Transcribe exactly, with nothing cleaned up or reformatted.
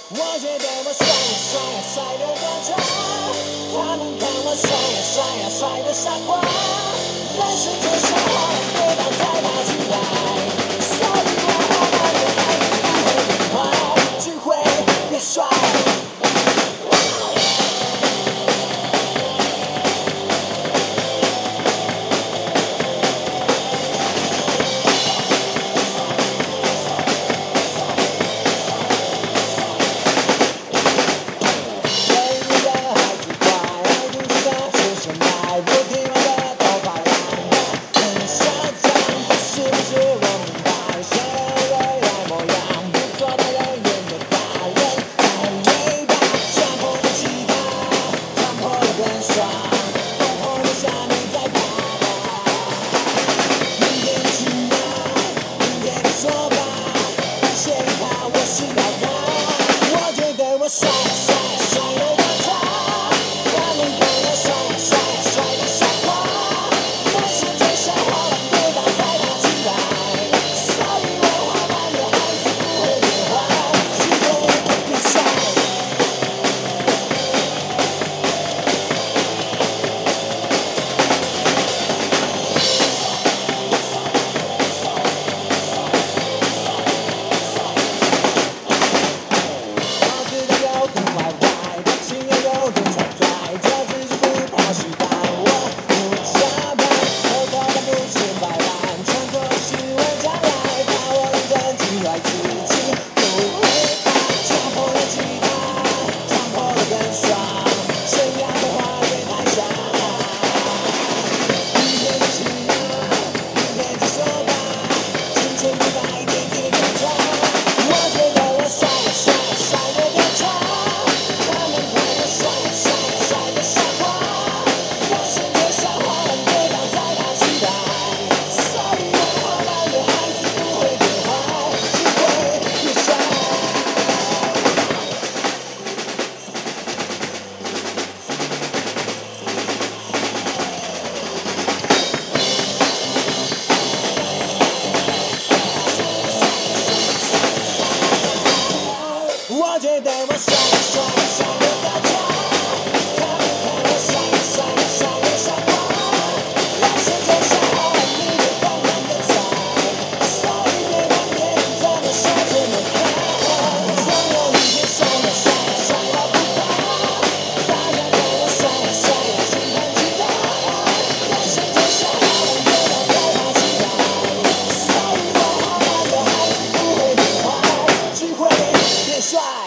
我觉得我帅呀帅呀帅得多渣，他们看我帅呀帅呀帅得傻瓜，人生就像滑浪跌倒再爬起来，所以我好慢的爱你不会变坏，只会变帅。帅帅帅得多渣，他们看我帅呀帅呀帅得傻瓜，人生就像滑浪跌倒再爬起来，所以我缓慢的爱是不会变坏，只会变帅。我觉得我帅呀帅呀帅得多渣，他们看我帅呀帅呀帅得傻瓜，人生就像滑浪一直疯狂的踩，所以别管别人怎么说怎么看，总有一天帅呀帅呀帅到不管，大家看我帅呀帅呀心很期待，人生就像滑浪跌倒再爬起来，所以我好慢的爱是不会变坏，只会变帅。